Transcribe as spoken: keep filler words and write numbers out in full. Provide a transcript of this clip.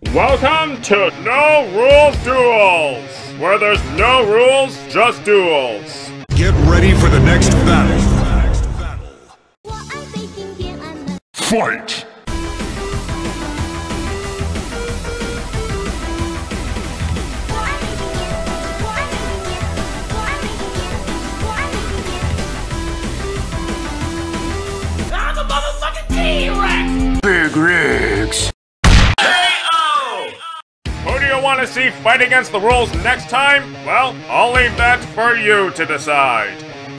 Welcome to No Rules Duels, where there's no rules, just duels. Get ready for the next battle. Fight! I'm a motherfucking T-Rex! Big rigs! Who do you want to see fight against the rules next time? Well, I'll leave that for you to decide.